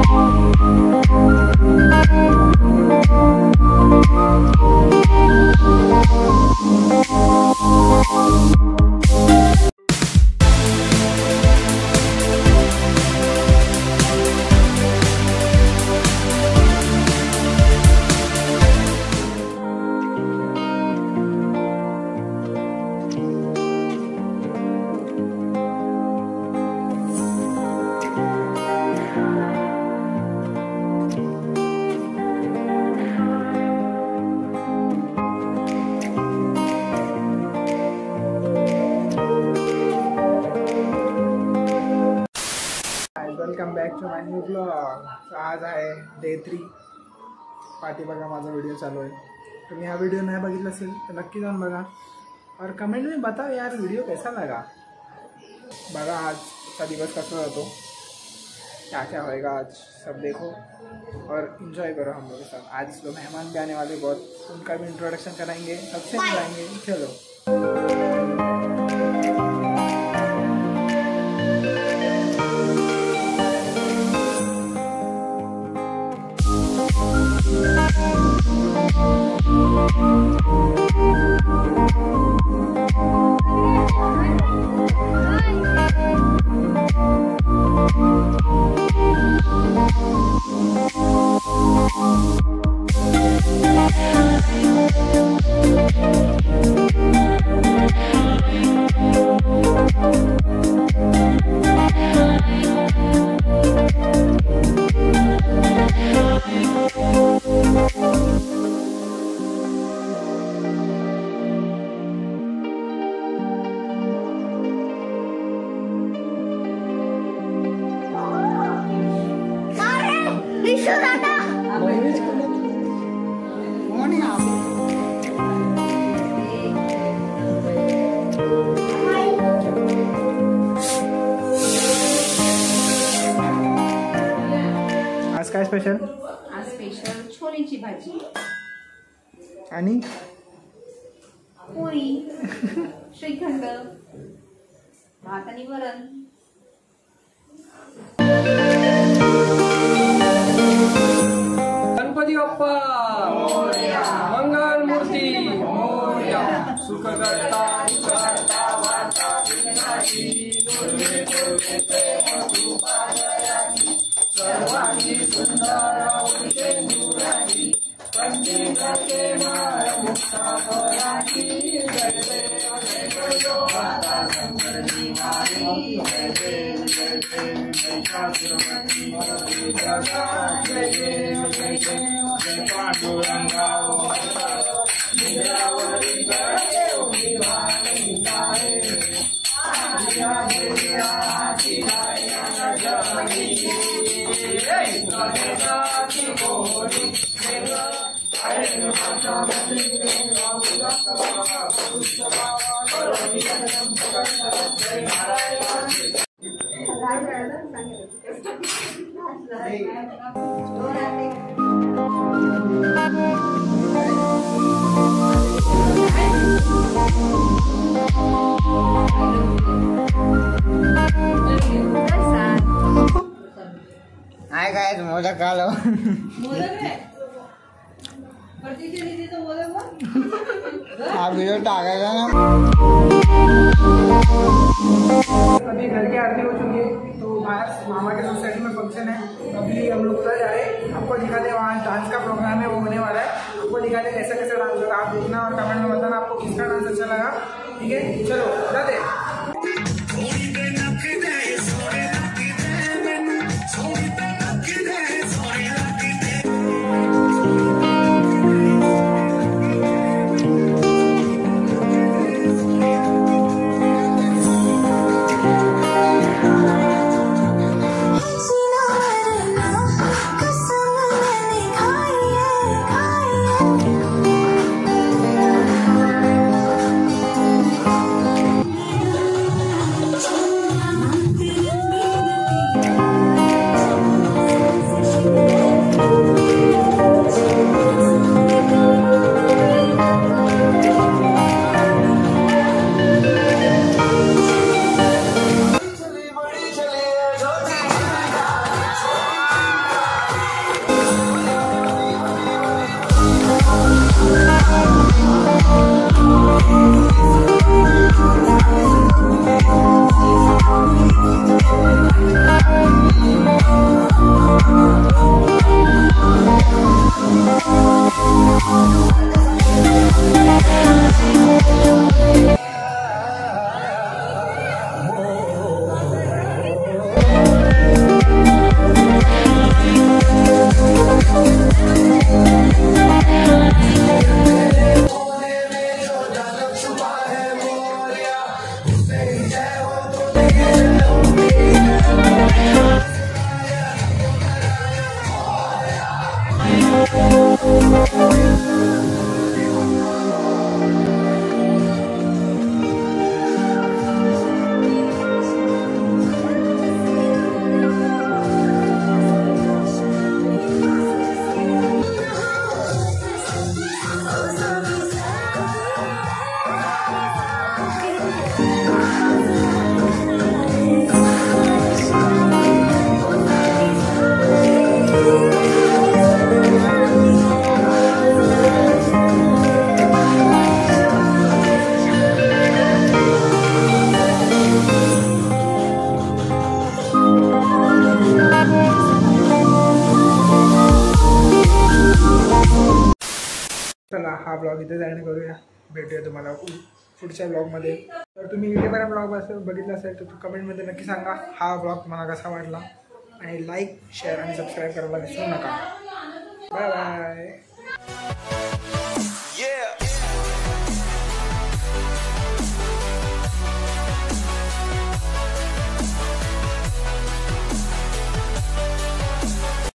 Welcome back to my new blog. आज आहे day 3. पाठीमागे माझा व्हिडिओ चालू आहे. तुम्ही हा व्हिडिओ नाही बघितला असेल तर नक्की जाऊन बघा और कमेंट में बताओ यार वीडियो कैसा लगा. बघा आजचा दिवस कसा जातो, क्या क्या होएगा आज सब देखो और इन्जॉय करो हम लोग के साथ. आज लोग मेहमान भी आने वाले बहुत, उनका भी इंट्रोडक्शन कराएंगे, सबसे मिलाएंगे. चलो आज काय स्पेशल? आज स्पेशल छोलेची भाजी आणि पोळी, श्रीखंड, भात आणि वरण. गणपती बाप्पा मोरया, मंगल मूर्ती मोरया, सुख करता करता वार्ता विघ्नाची, दुर्वे दुर्वे प्रेम कृपादयाची, सर्वांची सुंदर उठे नुराची, पंडिताचे माळ मुक्ता फळाची, जय देव माता संकटी मारी, जय देव महिषासुरमर्दिनी, जय देव जय पांडुरंगा निद्रावरी करते उभिवाणी तारे, आदिया देव्या आदिया जगनी, गणेशाची गोडी हाय काय मोदक आलो. हा वीडियो टाकायचा ना. अभी घर की आरती हो चुकी है तो बाहर मामा के सोसाइटी में फंक्शन है. अभी हम लोग उधर जा रहे हैं. आपको दिखाते वहाँ डांस का प्रोग्राम है, वो होने वाला है. आपको दिखाते कैसा कैसा डांस होगा. आप देखना और कमेंट में बताना आपको किसका डांस अच्छा लगा. ठीक है चलो बताते. चला हा ब्लॉग इथे एंड करूया. भेटूया तुम्हाला पुढच्या ब्लॉगमध्ये. तर तुम्ही इथेपर्यंत ब्लॉग बघितला असेल तर कमेंटमध्ये नक्की सांगा हा ब्लॉग तुम्हाला कसा वाटला. आणि लाईक शेअर आणि सबस्क्राईब करायला विसरू नका. Bye bye.